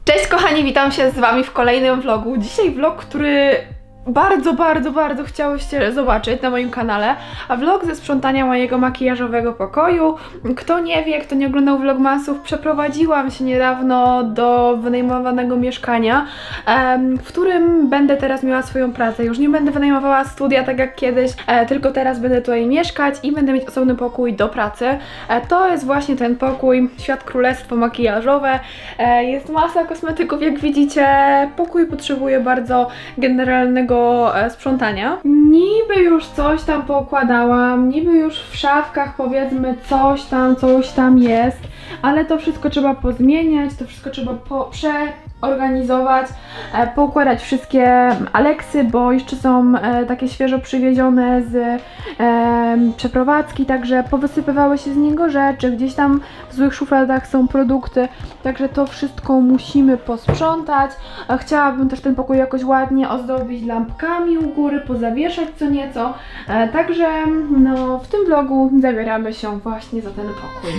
Cześć kochani, witam się z wami w kolejnym vlogu. Dzisiaj vlog, który bardzo chciałyście zobaczyć na moim kanale, a vlog ze sprzątania mojego makijażowego pokoju. Kto nie wie, kto nie oglądał vlogmasów, przeprowadziłam się niedawno do wynajmowanego mieszkania, w którym będę teraz miała swoją pracę. Już nie będę wynajmowała studia tak jak kiedyś, tylko teraz będę tutaj mieszkać i będę mieć osobny pokój do pracy. To jest właśnie ten pokój, Świat Królestwo makijażowe. Jest masa kosmetyków, jak widzicie. Pokój potrzebuje bardzo generalnego sprzątania. Niby już coś tam poukładałam, niby już w szafkach powiedzmy coś tam jest, ale to wszystko trzeba pozmieniać, to wszystko trzeba przeorganizować, poukładać wszystkie Aleksy, bo jeszcze są takie świeżo przywiezione z przeprowadzki, także powysypywały się z niego rzeczy, gdzieś tam w złych szufladach są produkty, także to wszystko musimy posprzątać. Chciałabym też ten pokój jakoś ładnie ozdobić lampkami u góry, pozawieszać co nieco, także no w tym vlogu zabieramy się właśnie za ten pokój.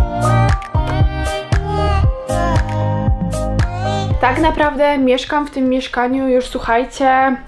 Tak naprawdę mieszkam w tym mieszkaniu już, słuchajcie,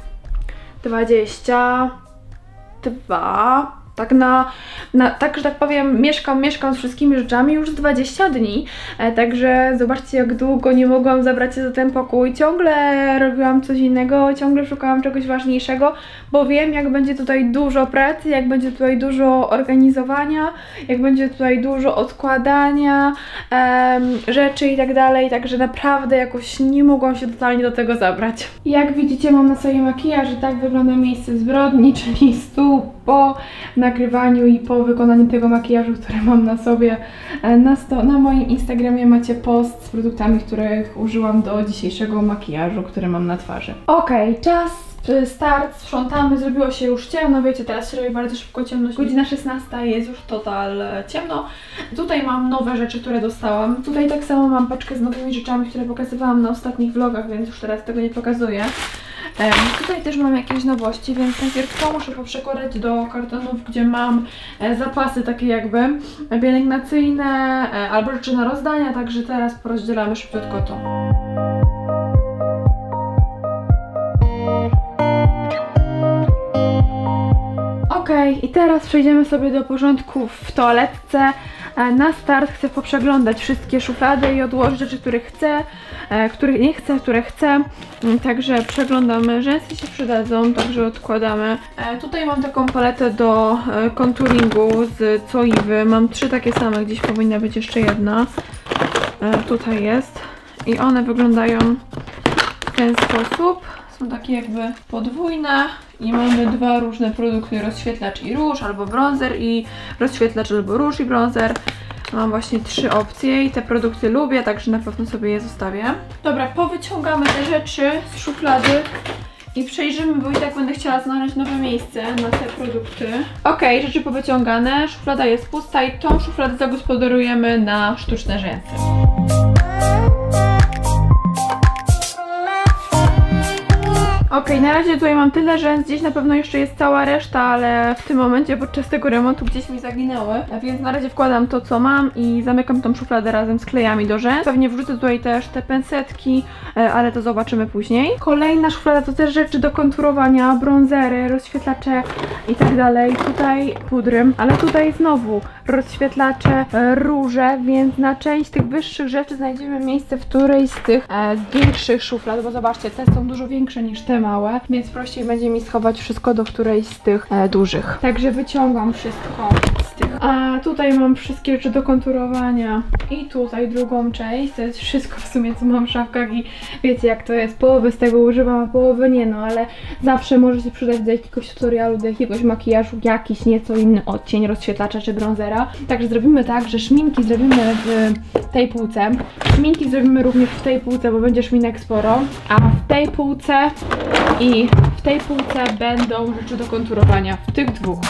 22, tak, że tak powiem, mieszkam z wszystkimi rzeczami już z 20 dni, także zobaczcie, jak długo nie mogłam zabrać się za ten pokój. Ciągle robiłam coś innego, ciągle szukałam czegoś ważniejszego, bo wiem, jak będzie tutaj dużo pracy, jak będzie tutaj dużo organizowania, jak będzie tutaj dużo odkładania rzeczy i tak dalej, także naprawdę jakoś nie mogłam się totalnie do tego zabrać. Jak widzicie, mam na sobie makijaż i tak wygląda miejsce zbrodni, czyli stół po nagrywaniu i po wykonaniu tego makijażu, który mam na sobie. Na moim Instagramie macie post z produktami, których użyłam do dzisiejszego makijażu, który mam na twarzy. Okej, czas start, sprzątamy, zrobiło się już ciemno, wiecie, teraz się robi bardzo szybko ciemno, godzina 16, jest już total ciemno. Tutaj mam nowe rzeczy, które dostałam. Tutaj tak samo mam paczkę z nowymi rzeczami, które pokazywałam na ostatnich vlogach, więc już teraz tego nie pokazuję. Tutaj też mam jakieś nowości, więc najpierw to muszę poprzekładać do kartonów, gdzie mam zapasy takie jakby pielęgnacyjne albo rzeczy na rozdania, także teraz porozdzielamy szybciutko to. Okej, i teraz przejdziemy sobie do porządków w toaletce. Na start chcę poprzeglądać wszystkie szuflady i odłożyć rzeczy, których chcę, których nie chcę, które chcę. Także przeglądamy, rzęsy się przydadzą, także odkładamy. Tutaj mam taką paletę do contouringu z Coiwy. Mam 3 takie same, gdzieś powinna być jeszcze jedna. Tutaj jest. I one wyglądają w ten sposób. Są takie jakby podwójne i mamy 2 różne produkty, rozświetlacz i róż, albo bronzer i rozświetlacz, albo róż i bronzer. Mam właśnie 3 opcje i te produkty lubię, także na pewno sobie je zostawię. Dobra, powyciągamy te rzeczy z szuflady i przejrzymy, bo i tak będę chciała znaleźć nowe miejsce na te produkty. Okej, rzeczy powyciągane, szuflada jest pusta i tą szufladę zagospodarujemy na sztuczne rzęsy. Okej, na razie tutaj mam tyle rzęs, gdzieś na pewno jeszcze jest cała reszta, ale w tym momencie podczas tego remontu gdzieś mi zaginęły, więc na razie wkładam to, co mam i zamykam tą szufladę razem z klejami do rzęs. Pewnie wrzucę tutaj też te pensetki, ale to zobaczymy później. Kolejna szuflada to też rzeczy do konturowania, bronzery, rozświetlacze i tak dalej. Tutaj pudry, ale tutaj znowu rozświetlacze, róże, więc na część tych wyższych rzeczy znajdziemy miejsce w którejś z tych większych szuflad, bo zobaczcie, te są dużo większe niż te małe, więc prościej będzie mi schować wszystko do którejś z tych dużych. Także wyciągam wszystko z tych. A tutaj mam wszystkie rzeczy do konturowania i tutaj drugą część. To jest wszystko w sumie, co mam w szafkach i wiecie, jak to jest. Połowę z tego używam, a połowę nie, no ale zawsze może się przydać do jakiegoś tutorialu, do jakiegoś makijażu jakiś nieco inny odcień rozświetlacza czy bronzera. Także zrobimy tak, że szminki zrobimy w tej półce. Szminki zrobimy również w tej półce, bo będzie szminek sporo, a w tej półce i w tej półce będą rzeczy do konturowania, w tych dwóch.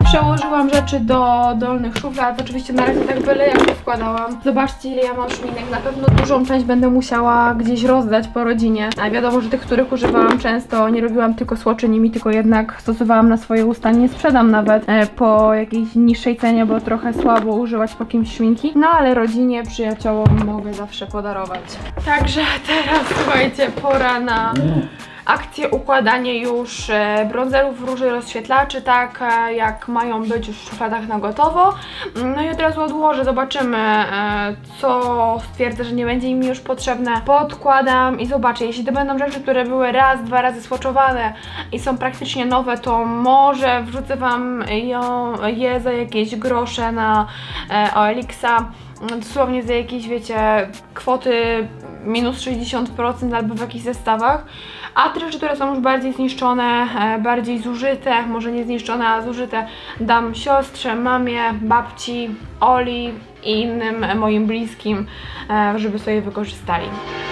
Przełożyłam rzeczy do dolnych szuflad. Oczywiście na razie tak byle jak wkładałam. Zobaczcie, ile ja mam szminek. Na pewno dużą część będę musiała gdzieś rozdać po rodzinie. A wiadomo, że tych, których używałam często, nie robiłam tylko swatchy nimi, tylko jednak stosowałam na swoje usta. Nie sprzedam nawet po jakiejś niższej cenie, bo trochę słabo używać po kimś szminki. No ale rodzinie, przyjaciołom mogę zawsze podarować. Także teraz, słuchajcie, pora na akcję układanie już bronzerów, róży, rozświetlaczy, tak jak mają być już w szufladach na gotowo. No i od razu odłożę, zobaczymy, co stwierdzę, że nie będzie mi już potrzebne. Podkładam i zobaczę, jeśli to będą rzeczy, które były raz, dwa razy swatchowane i są praktycznie nowe, to może wrzucę Wam je za jakieś grosze na OLX-a. Dosłownie za jakieś, wiecie, kwoty minus 60% albo w jakichś zestawach. A te rzeczy, które są już bardziej zniszczone, bardziej zużyte, może nie zniszczone, a zużyte, dam siostrze, mamie, babci, Oli i innym moim bliskim, żeby sobie wykorzystali.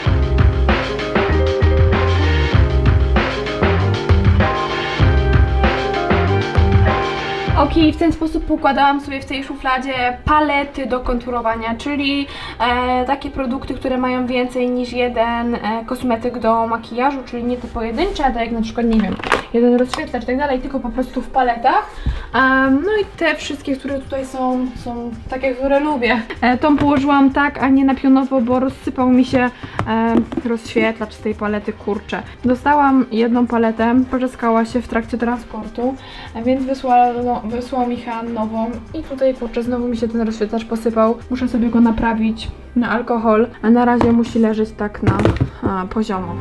Ok, w ten sposób układałam sobie w tej szufladzie palety do konturowania, czyli takie produkty, które mają więcej niż jeden kosmetyk do makijażu, czyli nie te pojedyncze, tak jak na przykład, nie wiem, jeden rozświetlacz i tak dalej, tylko po prostu w paletach. No i te wszystkie, które tutaj są takie, które lubię. Tą położyłam tak, a nie na pionowo, bo rozsypał mi się rozświetlacz z tej palety, kurczę. Dostałam jedną paletę, poczeskała się w trakcie transportu, więc wysłał mi nową i tutaj, kurczę, znowu mi się ten rozświetlacz posypał. Muszę sobie go naprawić na alkohol, a na razie musi leżeć tak na poziomo.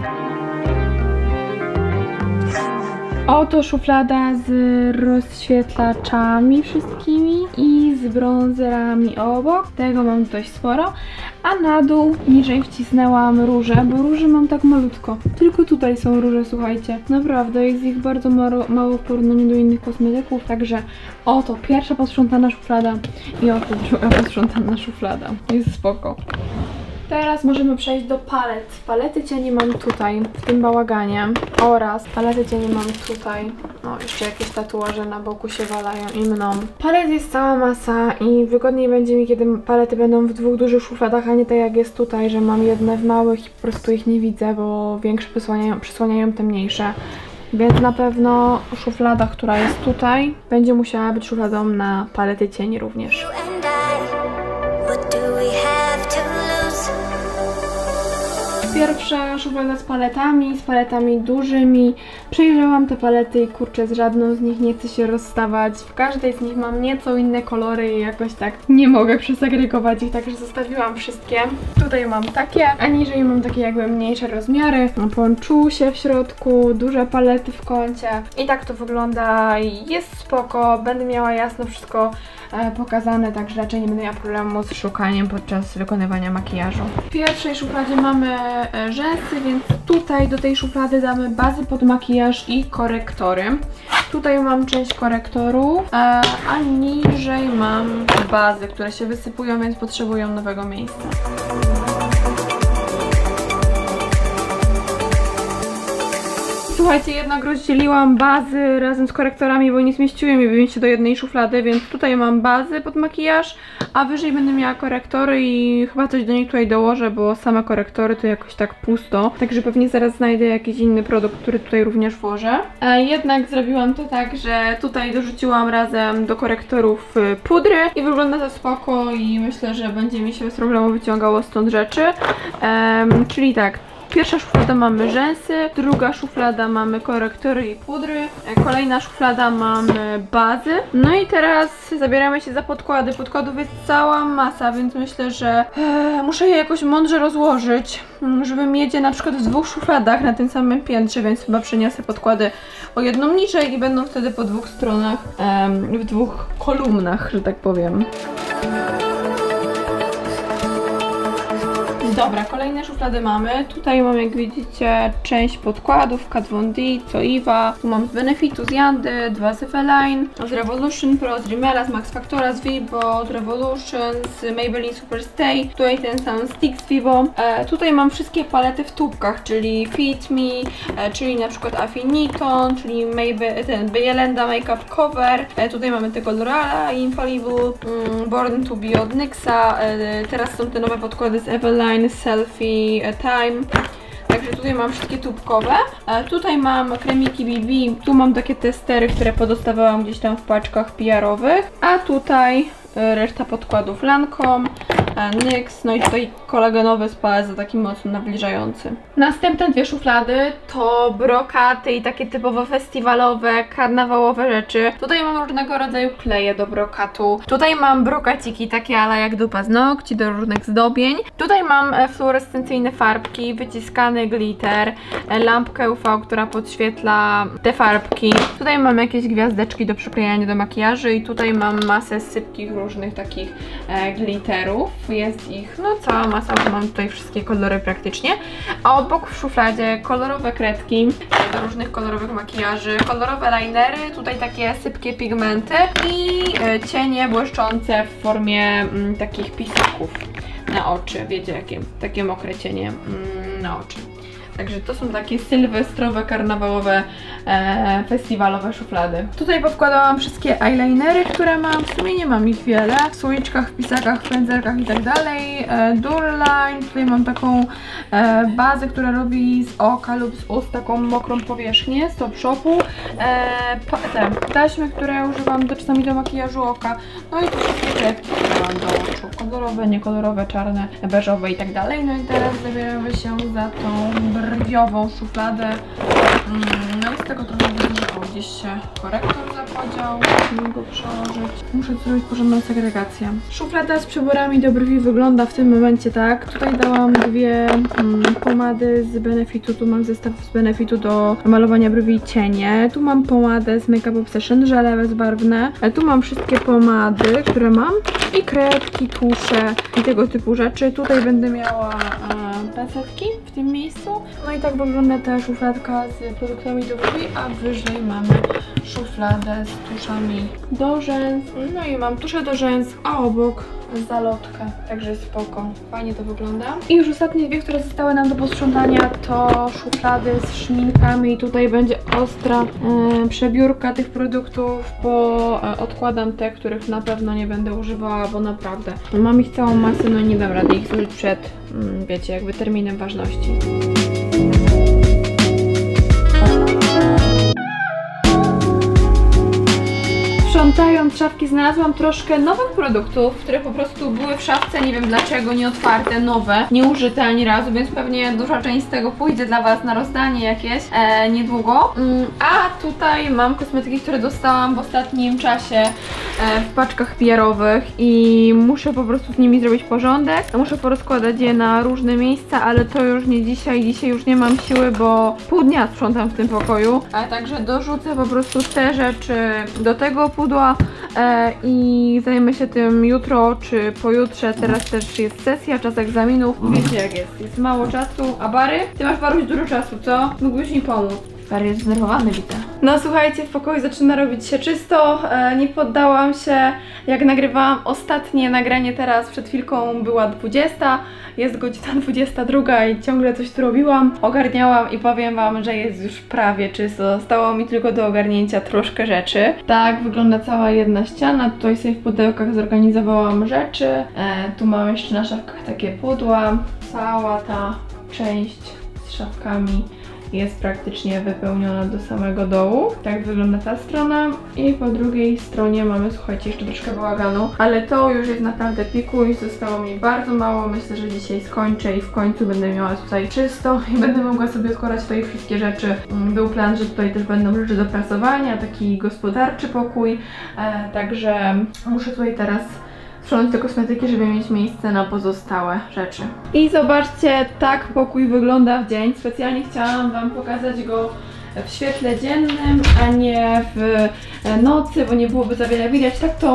Oto szuflada z rozświetlaczami wszystkimi i z bronzerami obok. Tego mam dość sporo. A na dół niżej wcisnęłam róże, bo róży mam tak malutko. Tylko tutaj są róże, słuchajcie. Naprawdę, jest ich bardzo mało w porównaniu do innych kosmetyków. Także oto pierwsza posprzątana szuflada i oto druga posprzątana szuflada. Jest spoko. Teraz możemy przejść do palet. Palety cieni mam tutaj, w tym bałaganie, oraz palety cieni mam tutaj. O, jeszcze jakieś tatuaże na boku się walają i mną. Palet jest cała masa i wygodniej będzie mi, kiedy palety będą w dwóch dużych szufladach, a nie tak jak jest tutaj, że mam jedne w małych i po prostu ich nie widzę, bo większe przysłaniają te mniejsze. Więc na pewno szuflada, która jest tutaj, będzie musiała być szufladą na palety cieni również. Pierwsza szuflada z paletami dużymi. Przejrzałam te palety i kurczę, z żadną z nich nie chcę się rozstawać. W każdej z nich mam nieco inne kolory i jakoś tak nie mogę przesegregować ich, także zostawiłam wszystkie. Tutaj mam takie, a niżej mam takie jakby mniejsze rozmiary. Ponczusie w środku, duże palety w kącie. I tak to wygląda, jest spoko, będę miała jasno wszystko pokazane, także raczej nie będę miała problemu z szukaniem podczas wykonywania makijażu. W pierwszej szufladzie mamy rzęsy, więc tutaj do tej szuflady damy bazy pod makijaż i korektory. Tutaj mam część korektorów, a niżej mam bazy, które się wysypują, więc potrzebują nowego miejsca. Słuchajcie, jednak rozdzieliłam bazy razem z korektorami, bo nie zmieściły mi się do jednej szuflady, więc tutaj mam bazy pod makijaż, a wyżej będę miała korektory i chyba coś do nich tutaj dołożę, bo same korektory to jakoś tak pusto, także pewnie zaraz znajdę jakiś inny produkt, który tutaj również włożę. Jednak zrobiłam to tak, że tutaj dorzuciłam razem do korektorów pudry i wygląda to spoko i myślę, że będzie mi się bez problemu wyciągało stąd rzeczy. Czyli tak. Pierwsza szuflada mamy rzęsy, druga szuflada mamy korektory i pudry, kolejna szuflada mamy bazy. No i teraz zabieramy się za podkłady. Podkładów jest cała masa, więc myślę, że muszę je jakoś mądrze rozłożyć, żeby mieć je na przykład w dwóch szufladach na tym samym piętrze, więc chyba przeniosę podkłady o jedną niżej i będą wtedy po dwóch stronach, w dwóch kolumnach, że tak powiem. Dobra, kolejne szuflady mamy. Tutaj mam, jak widzicie, część podkładów Kat Von D, Zoeva. Tu mam z Benefitu, z Yandy, 2 z Eveline, z Revolution Pro, z Rimmela, z Max Factora, z Vibo, z Revolution, z Maybelline Superstay. Tutaj ten sam stick z Vivo. Tutaj mam wszystkie palety w tubkach, czyli Fit Me, czyli na przykład Affiniton, czyli Bejelenda Makeup Cover. Tutaj mamy tego L'Oreala, Infallible, Born to Be od NYXa. Teraz są te nowe podkłady z Eveline, Selfie Time. Także tutaj mam wszystkie tubkowe. Tutaj mam kremiki BB. Tu mam takie testery, które podostawałam gdzieś tam w paczkach PR-owych. A tutaj reszta podkładów Lancome, NYX, no i tutaj kolagenowy z Palazzo, taki mocno nawilżający. Następne dwie szuflady to brokaty i takie typowo festiwalowe, karnawałowe rzeczy. Tutaj mam różnego rodzaju kleje do brokatu. Tutaj mam brokaciki takie ala jak do paznokci, do różnych zdobień. Tutaj mam fluorescencyjne farbki, wyciskany glitter, lampkę UV, która podświetla te farbki. Tutaj mam jakieś gwiazdeczki do przyklejania do makijażu i tutaj mam masę sypkich różnych takich glitterów. Jest ich no cała masa, bo mam tutaj wszystkie kolory praktycznie. A obok w szufladzie kolorowe kredki do różnych kolorowych makijaży, kolorowe linery, tutaj takie sypkie pigmenty i cienie błyszczące w formie takich pisaków na oczy. Wiecie jakie? Takie mokre cienie na oczy. Także to są takie sylwestrowe, karnawałowe, festiwalowe szuflady. Tutaj powkładałam wszystkie eyelinery, które mam. W sumie nie mam ich wiele. W słoiczkach, w pisakach, w pędzelkach i tak dalej. Durline. Tutaj mam taką bazę, która robi z oka lub z ust taką mokrą powierzchnię z Top Shopu. Te taśmy, które używam czasami do makijażu oka. No i wszystkie kredki, które mam do oczu. Kolorowe, niekolorowe, czarne, beżowe i tak dalej. No i teraz zabieramy się za tą brwiową szufladę. No i z tego trochę widzę, że gdzieś się korektor zapodział. Musimy go przełożyć. Muszę zrobić porządną segregację. Szuflada z przyborami do brwi wygląda w tym momencie tak. Tutaj dałam dwie pomady z Benefitu. Tu mam zestaw z Benefitu do malowania brwi i cienie. Tu mam pomadę z Makeup Obsession, żele bezbarwne. Tu mam wszystkie pomady, które mam. I kredki, tusze i tego typu rzeczy. Tutaj będę miała pensetki w tym miejscu. No i tak wygląda ta szufladka z produktami do brwi, a wyżej mamy szufladę z tuszami do rzęs. No i mam tuszę do rzęs, a obok zalotkę. Także spoko. Fajnie to wygląda. I już ostatnie dwie, które zostały nam do posprzątania, to szuflady z szminkami. I tutaj będzie ostra przebiórka tych produktów, bo odkładam te, których na pewno nie będę używała, bo naprawdę mam ich całą masę, no i nie dam rady ich zużyć przed, wiecie, jakby terminem ważności. Sprzątając szafki znalazłam troszkę nowych produktów, które po prostu były w szafce, nie wiem dlaczego, nieotwarte, nowe, nieużyte ani razu, więc pewnie duża część z tego pójdzie dla Was na rozdanie jakieś niedługo. A tutaj mam kosmetyki, które dostałam w ostatnim czasie w paczkach PR-owych i muszę po prostu z nimi zrobić porządek. Muszę porozkładać je na różne miejsca, ale to już nie dzisiaj. Dzisiaj już nie mam siły, bo pół dnia sprzątam w tym pokoju. Także dorzucę po prostu te rzeczy do tego pudła i zajmę się tym jutro czy pojutrze. Teraz też jest sesja, czas egzaminów. Wiecie jak jest mało czasu. A Bary? Ty masz, Baruś, dużo czasu, co? Mógłbyś mi pomóc. Bary jest zdenerwowany, widzę. No słuchajcie, w pokoju zaczyna robić się czysto. Nie poddałam się. Jak nagrywałam ostatnie nagranie teraz, przed chwilką była 20. Jest godzina 22 i ciągle coś tu robiłam. Ogarniałam i powiem Wam, że jest już prawie czysto. Zostało mi tylko do ogarnięcia troszkę rzeczy. Tak wygląda cała jedna ściana. Tutaj sobie w pudełkach zorganizowałam rzeczy. Tu mam jeszcze na szafkach takie pudła. Cała ta część z szafkami jest praktycznie wypełniona do samego dołu. Tak wygląda ta strona. I po drugiej stronie mamy, słuchajcie, jeszcze troszkę bałaganu, ale to już jest naprawdę pikuś. Zostało mi bardzo mało. Myślę, że dzisiaj skończę i w końcu będę miała tutaj czysto i będę mogła sobie odkładać tutaj wszystkie rzeczy. Był plan, że tutaj też będą rzeczy do prasowania, taki gospodarczy pokój. Także muszę tutaj teraz sprzątać te kosmetyki, żeby mieć miejsce na pozostałe rzeczy. I zobaczcie, tak pokój wygląda w dzień. Specjalnie chciałam Wam pokazać go w świetle dziennym, a nie w nocy, bo nie byłoby za wiele widać. Tak to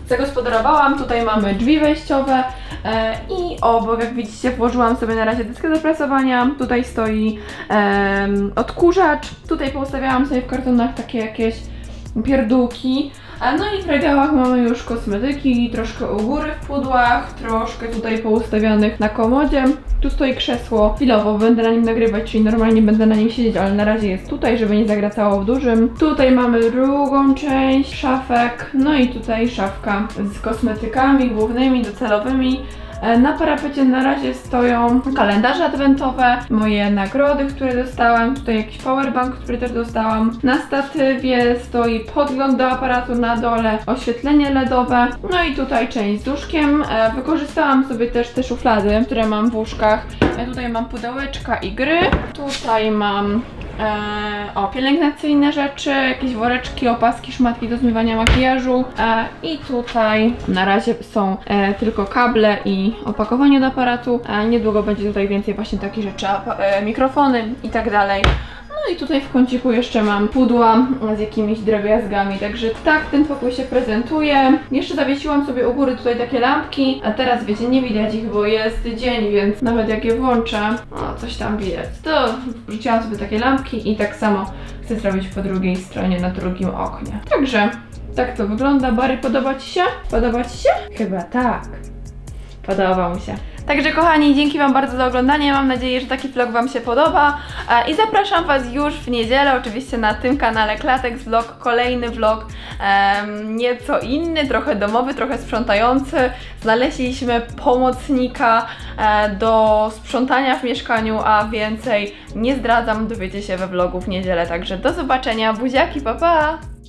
zagospodarowałam. Tutaj mamy drzwi wejściowe i obok, jak widzicie, włożyłam sobie na razie deskę do prasowania. Tutaj stoi odkurzacz. Tutaj poustawiałam sobie w kartonach takie jakieś pierdółki. No i w regałach mamy już kosmetyki, troszkę u góry w pudłach, troszkę tutaj poustawianych na komodzie. Tu stoi krzesło chwilowo, będę na nim nagrywać, czyli normalnie będę na nim siedzieć, ale na razie jest tutaj, żeby nie zagracało w dużym. Tutaj mamy drugą część szafek, no i tutaj szafka z kosmetykami głównymi, docelowymi. Na parapecie na razie stoją kalendarze adwentowe, moje nagrody, które dostałam, tutaj jakiś powerbank, który też dostałam. Na statywie stoi podgląd do aparatu na dole, oświetlenie LEDowe, no i tutaj część z duszkiem. Wykorzystałam sobie też te szuflady, które mam w łóżkach. Tutaj mam pudełeczka i gry, tutaj mam pielęgnacyjne rzeczy, jakieś woreczki, opaski, szmatki do zmywania makijażu i tutaj na razie są tylko kable i opakowanie do aparatu, niedługo będzie tutaj więcej właśnie takich rzeczy, mikrofony i tak dalej. No i tutaj w kąciku jeszcze mam pudła z jakimiś drobiazgami, także tak ten pokój się prezentuje. Jeszcze zawiesiłam sobie u góry tutaj takie lampki, a teraz wiecie, nie widać ich, bo jest dzień, więc nawet jak je włączę, coś tam widać. To wrzuciłam sobie takie lampki i tak samo chcę zrobić po drugiej stronie, na drugim oknie. Także tak to wygląda. Bary, podoba Ci się? Podoba Ci się? Chyba tak. Podoba mi się. Także kochani, dzięki Wam bardzo za oglądanie, mam nadzieję, że taki vlog Wam się podoba i zapraszam Was już w niedzielę, oczywiście na tym kanale Klatex Vlog, kolejny vlog, nieco inny, trochę domowy, trochę sprzątający. Znaleźliśmy pomocnika do sprzątania w mieszkaniu, a więcej nie zdradzam, dowiecie się we vlogu w niedzielę, także do zobaczenia, buziaki, pa pa!